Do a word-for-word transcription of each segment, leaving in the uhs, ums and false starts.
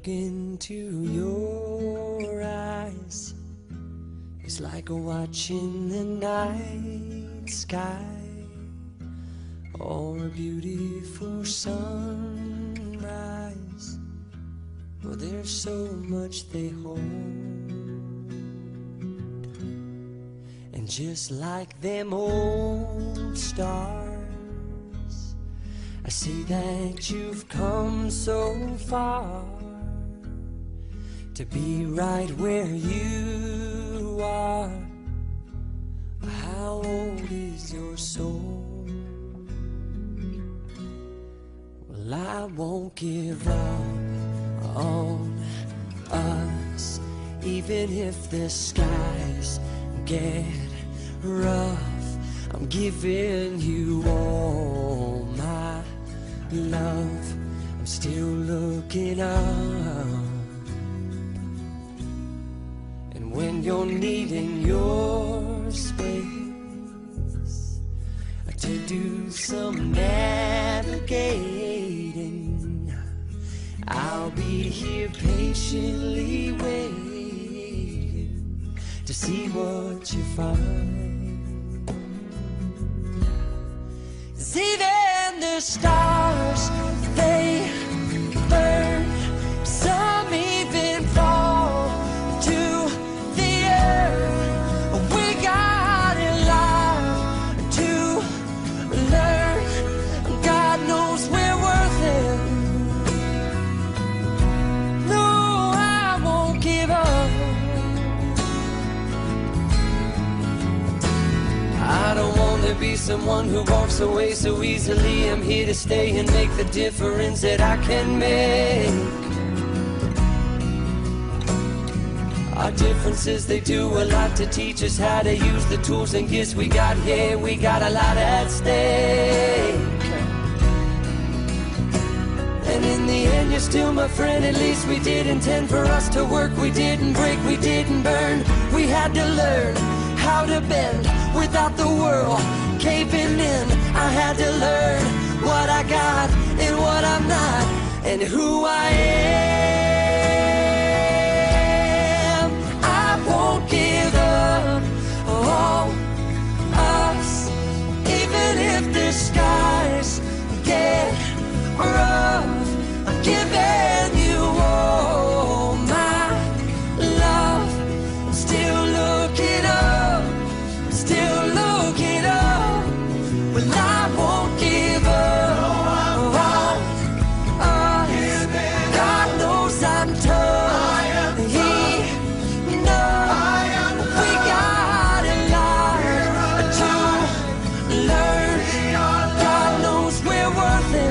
look into your eyes, it's like watching the night sky or a beautiful sunrise. Well, there's so much they hold, and just like them old stars, I see that you've come so far to be right where you are. How old is your soul? Well, I won't give up on us, even if the skies get rough. I'm giving you all my love. I'm still looking up, and when you're needing your space to do some navigating, I'll be here patiently waiting to see what you find. 'Cause even the stars, they burn, some even fall to the earth. We got a lot to learn. God knows we're worth it. No, I won't give up. I don't want to be someone who walks away so easily. I'm here to stay and make the difference that I can make. Our differences, they do a lot to teach us how to use the tools and gifts we got here. We got a lot at stake, and in the end you're still my friend. At least we did intend for us to work. We didn't break, we didn't burn. We had to learn how to bend without the world caving in. I had to learn what I got and what I'm not, and who I am. I won't give up on us, even if the skies get rough. I'm giving you all my love. I'm still looking up, still looking up. Well, I won't give up on us. God knows I'm tough. He knows we got a lot to learn. God knows we're worth it.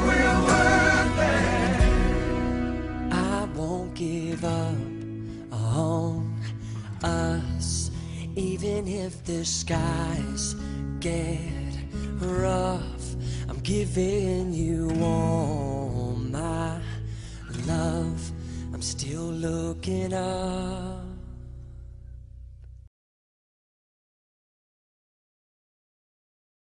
I won't give up on us, even if the skies get rough. I'm giving you all my love. I'm still looking up.